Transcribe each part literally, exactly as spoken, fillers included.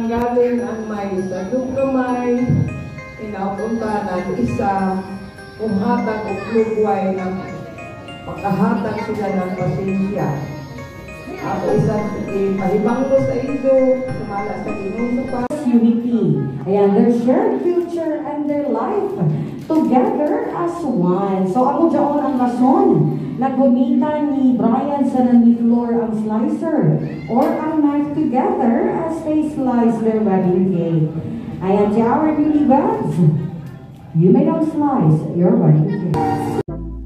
nanggaling ang may sa dugamay, inaupunta ng isa, kumhatag o klugway ng makahatag sila ng pasensya. Ako isang ipahibanglo sa ido, sumala sa Ginoo sa pa. Unity, ayan, their shared future and their life together as one. So ako dyan ang rason na gumita ni Brian sa nani-floor ang slicer or ang knife together as they slice their wedding cake. Ayan, to our newlyweds, you may now slice your wedding cake.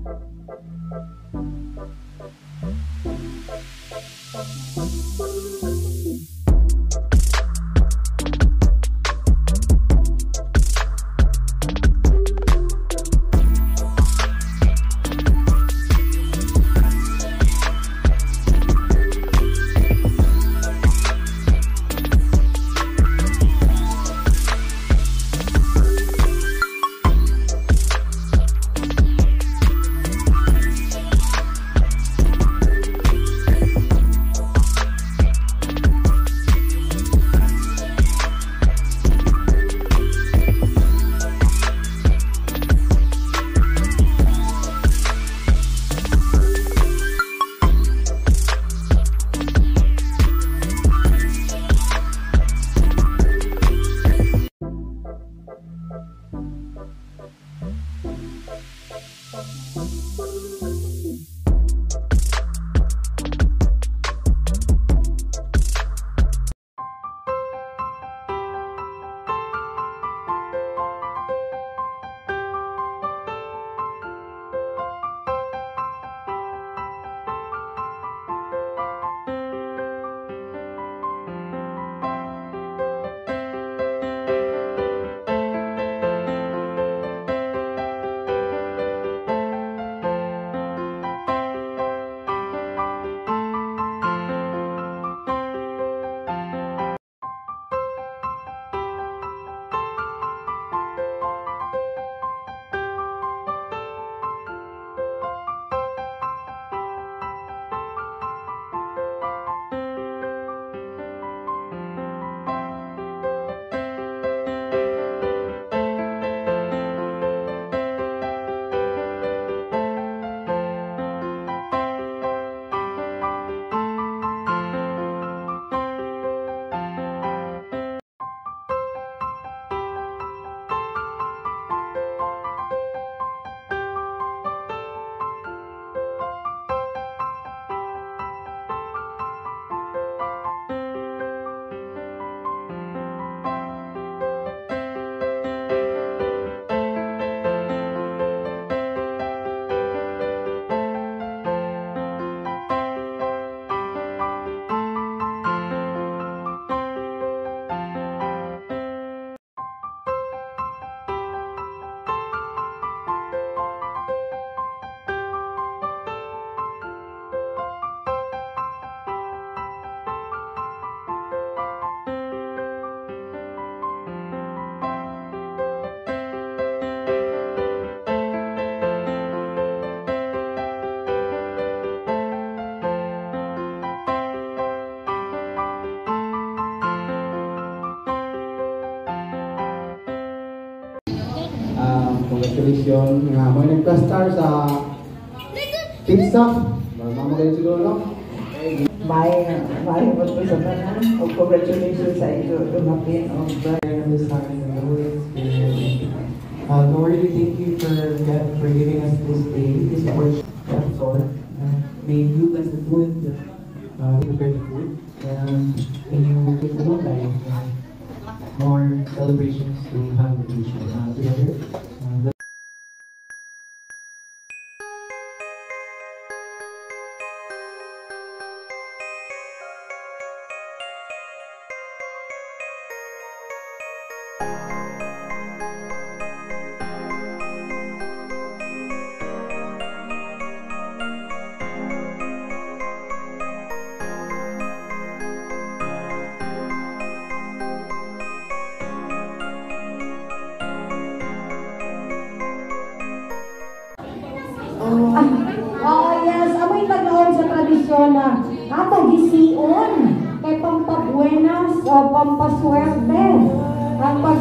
Congratulations nga mo nagpa-star sa pizza. Mama kayo siguro, no? May may po sa tanan. Congratulations sa ito, Umattend of Brian this time in the whole experience. Uh, Lord, we thank you for, for giving us this day, this portion of Lord. Uh, may you bless the food, uh, prepare the food, and may you give the Lord life, uh, more celebrations to have with each uh, together. Uh, Oh yes, amoy naglaon sa tradisyon na atong gisiun kay pampag buenas, uh, pampaswerte. Ang pag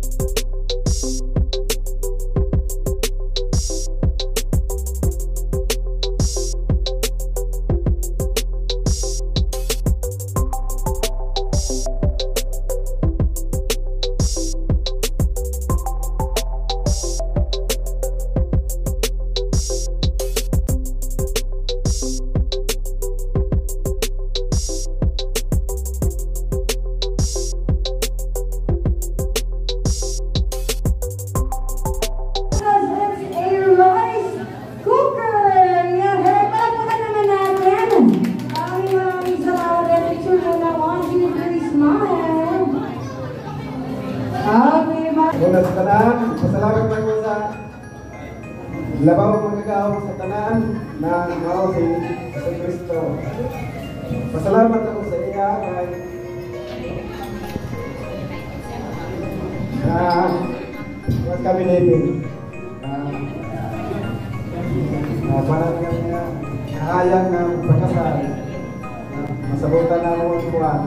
Una sa tanan, pasalamat lang ko sa labaw magagaw sa tanan na mao si Jesus Kristo. Pasalamat ako sa iya kay na mas kami living. Na parang nga kahayang ng pagkasal. Masabutan na mo ang buwan.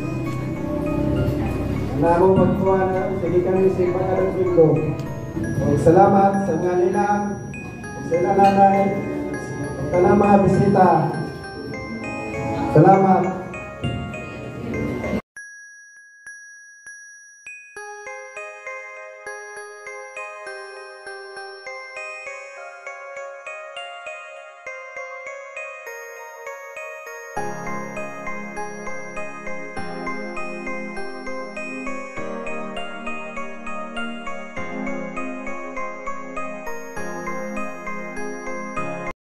Na mo magkuha na, sige kami sa pagkalang Pildo. Salamat sa mga ninang, sa ilang nanay, sa mga bisita. Salamat.